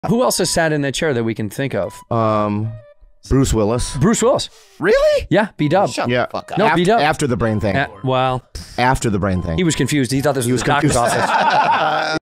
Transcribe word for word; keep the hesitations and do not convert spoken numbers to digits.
Who else has sat in that chair that we can think of? Um, Bruce Willis. Bruce Willis. Really? Yeah, B-Dub. Shut Yeah. the fuck up. No, after, B-Dub. after the brain thing. Uh, well, After the brain thing. he was confused. He thought this was, was a doctor's confused. office.